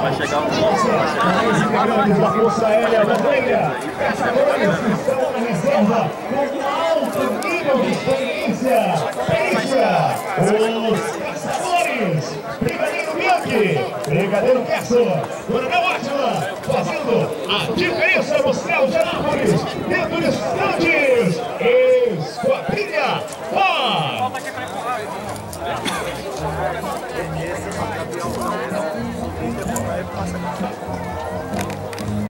Vai chegar um integrantes da Força Aérea Brasileira, caçadores que estão na reserva com alto nível de experiência. Os caçadores, Brigadeiro Bianchi, Brigadeiro Casson, Coronel Átila, fazendo a diferença no céu de Anápolis, dentro de instantes, Esquadrilha Paz.